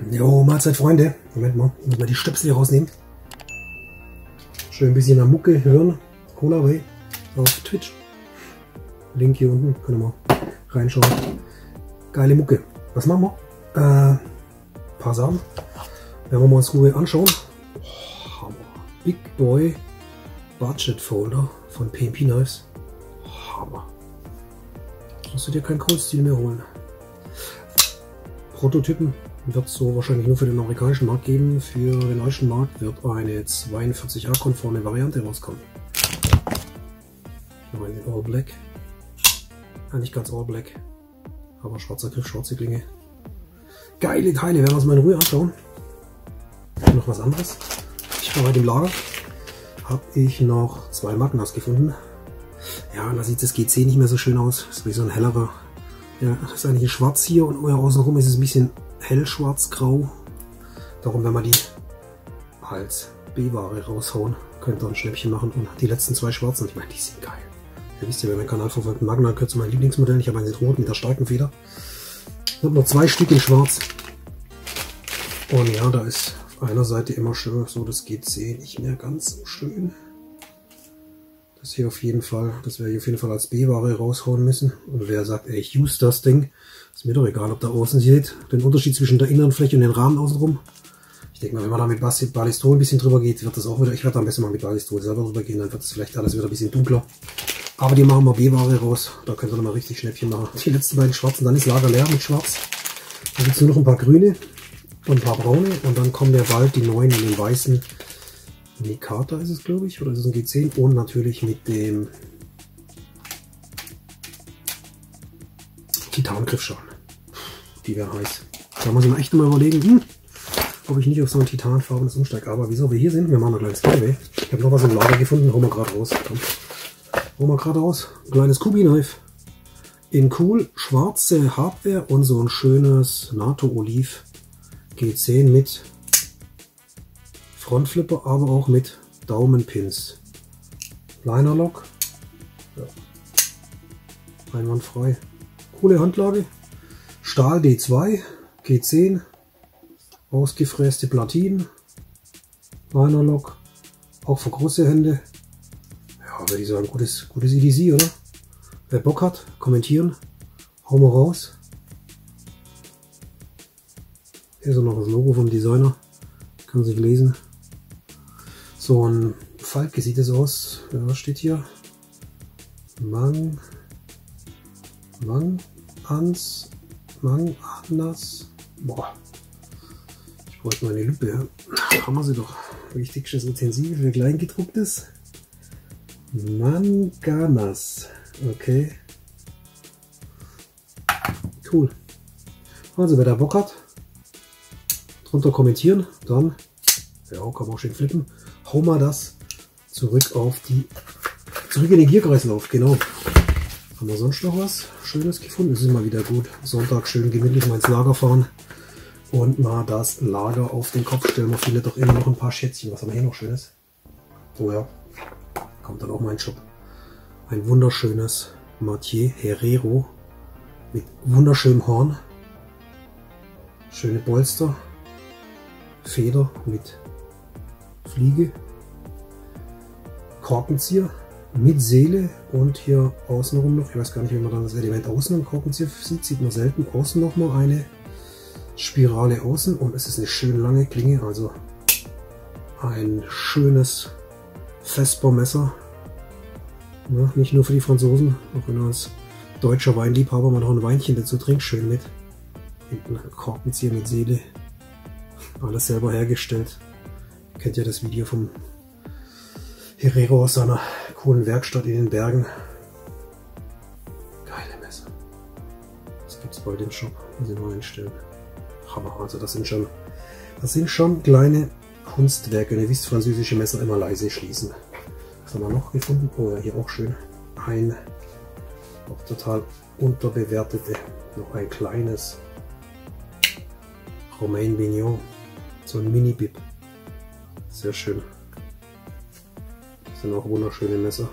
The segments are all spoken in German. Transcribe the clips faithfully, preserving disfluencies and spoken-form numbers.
Jo, Mahlzeit, Freunde. Moment mal, ich muss mal die Stöpsel hier rausnehmen. Schön ein bisschen am Mucke hören. Cola Way auf Twitch. Link hier unten, könnt ihr mal reinschauen. Geile Mucke. Was machen wir? Äh, paar Sachen. Werden wir mal uns Ruhe anschauen. Oh, Hammer. Big Boy Budget Folder von P and P Knives. Hammer. Musst du dir keinen Cold-Stil mehr holen. Prototypen wird es so wahrscheinlich nur für den amerikanischen Markt geben. Für den deutschen Markt wird eine zweiundvierzig A-konforme Variante rauskommen. Noch eine All Black. Ja, nicht ganz All Black, aber schwarzer Griff, schwarze Klinge. Geile Teile, werden wir uns mal in Ruhe anschauen. Noch was anderes. Ich habe heute im Lager habe ich noch zwei Magnas gefunden. Ja, da sieht das G C nicht mehr so schön aus. Das ist wie so ein hellerer. Ja, das ist eigentlich ein Schwarz hier und außenrum ist es ein bisschen hellschwarz-grau. Darum, wenn wir die als B-Ware raushauen, könnt ihr ein Schnäppchen machen. Und die letzten zwei schwarzen, ich meine, die sind geil. Ihr wisst ja, wer meinen Kanal verfolgt, Magna gehört zu meinem Lieblingsmodell. Ich habe einen rot mit der starken Feder. Ich habe noch zwei Stück in schwarz. Und ja, da ist auf einer Seite immer schön so das G C nicht mehr ganz so schön. Das hier auf jeden Fall, das werde ich auf jeden Fall als B-Ware raushauen müssen. Und wer sagt, ey, ich use das Ding, ist mir doch egal, ob da außen seht, den Unterschied zwischen der inneren Fläche und den Rahmen außenrum. Ich denke mal, wenn man da mit Ballistol ein bisschen drüber geht, wird das auch wieder, ich werde da am besten mal mit Ballistol selber drüber gehen, dann wird es vielleicht alles wieder ein bisschen dunkler. Aber die machen wir B-Ware raus, da könnt ihr noch mal richtig Schnäppchen machen. Die letzten beiden schwarzen, dann ist Lager leer mit schwarz. Dann gibt es nur noch ein paar grüne und ein paar braune und dann kommen ja bald die neuen in den weißen. Mikata ist es, glaube ich, oder ist es ein G zehn? Und natürlich mit dem Titangriffschaden. Die wäre heiß. Da muss ich mir echt mal überlegen, hm, ob ich nicht auf so ein titanfarbenes umsteige. Aber wieso wir hier sind, wir machen ein kleines Giveaway. Ich habe noch was im Lager gefunden, hauen wir gerade raus. Komm. Hauen wir gerade raus. Ein kleines Kubi-Knife. In cool, schwarze Hardware und so ein schönes NATO-Oliv G zehn mit Frontflipper, aber auch mit Daumenpins. Liner Lock. Ja. Einwandfrei. Coole Handlage. Stahl D zwei, G zehn. Ausgefräste Platinen. Liner Lock. Auch für große Hände. Ja, würde ich sagen, gutes, gutes E D C, oder? Wer Bock hat, kommentieren. Hauen wir raus. Hier ist noch das Logo vom Designer. Kann sich lesen. So ein Falke sieht es aus. Ja, was steht hier? Mang. Mang. Ans. Mang. Anas. Boah. Ich bräuchte mal eine Lupe. Ja. Haben wir sie doch. Wichtigstes Utensil für Kleingedrucktes. Manganas. Okay. Cool. Also, wer da Bock hat, drunter kommentieren, dann, ja, kann man auch schön flippen, hauen wir das zurück auf die, zurück in den Gierkreislauf, genau. Haben wir sonst noch was Schönes gefunden? Es ist mal wieder gut. Sonntag schön gemütlich mal ins Lager fahren und mal das Lager auf den Kopf stellen. Man findet doch immer noch ein paar Schätzchen. Was haben wir hier noch Schönes? Oh ja, kommt dann auch mein Shop. Ein wunderschönes Mathieu Herrero mit wunderschönem Horn. Schöne Bolster. Feder mit Fliege, Korkenzieher mit Seele und hier außenrum noch, ich weiß gar nicht, wie man dann das Element außen am Korkenzieher sieht, sieht man selten, außen noch mal eine Spirale außen und es ist eine schön lange Klinge, also ein schönes Vesper-Messer, ja, nicht nur für die Franzosen, auch wenn man als deutscher Weinliebhaber mal noch ein Weinchen dazu trinkt, schön mit, hinten Korkenzieher mit Seele. Alles selber hergestellt. Ihr kennt ja das Video vom Herrero aus seiner coolen Werkstatt in den Bergen. Geile Messer. Das gibt es bald im Shop. Muss ich mal einstellen. Hammer. Also das sind schon, das sind schon kleine Kunstwerke. Und ihr wisst, französische Messer immer leise schließen. Was haben wir noch gefunden? Oh ja, hier auch schön. Ein auch total unterbewertete. Noch ein kleines Romain Vignon. So ein Mini-Bib. Sehr schön. Das sind auch wunderschöne Messer.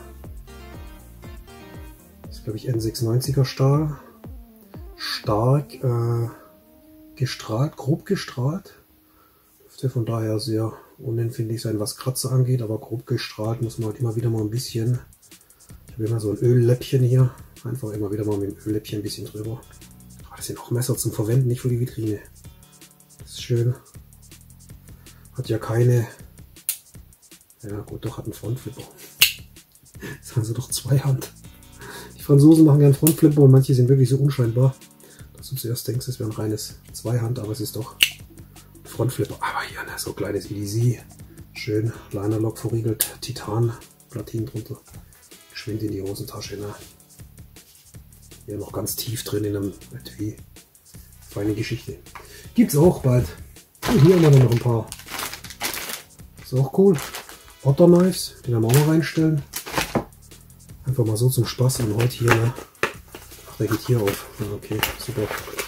Das ist, glaube ich, N sechsundneunziger Stahl. Stark. Äh, gestrahlt, grob gestrahlt. Dürfte von daher sehr unempfindlich sein, was Kratzer angeht, aber grob gestrahlt muss man halt immer wieder mal ein bisschen. Ich habe immer so ein Ölläppchen hier, einfach immer wieder mal mit dem Ölläppchen ein bisschen drüber. Aber das sind auch Messer zum Verwenden, nicht für die Vitrine. Das ist schön. Hat ja keine. Ja gut, doch hat einen Frontflipper. Das haben sie doch zwei Hand. Die Franzosen machen gerne Frontflipper und manche sind wirklich so unscheinbar, dass du zuerst denkst, es wäre ein reines Zweihand, aber es ist doch ein Frontflipper. Aber hier ne, so ein kleines E D C, schön Linerlock verriegelt, Titan, Platinen drunter, geschwind in die Hosentasche. Ne? Hier noch ganz tief drin in einem Etui. Feine Geschichte. Gibt's auch bald. Und hier haben wir noch ein paar. Ist auch cool. Otter Knives, den wir auch mal reinstellen. Einfach mal so zum Spaß und heute hier, ne? Ach, der geht hier auf. Ja, okay, super.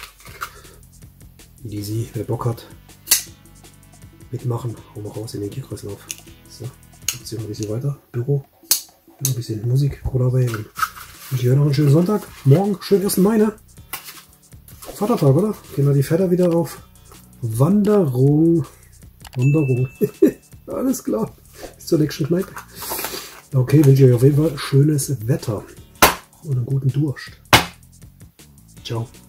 Easy, wer Bock hat, mitmachen, hau mal raus in den Gierkreislauf. So, jetzt hier noch ein bisschen weiter. Büro, ein bisschen Musik, Cola Bay und wünsche euch noch einen schönen Sonntag. Morgen, schönen ersten Mai, ne? Vatertag, oder? Gehen wir die Väter wieder auf Wanderung. Wanderung. Alles klar. Bis zur nächsten Kneipe. Okay, wünsche ich euch auf jeden Fall schönes Wetter und einen guten Durst. Ciao.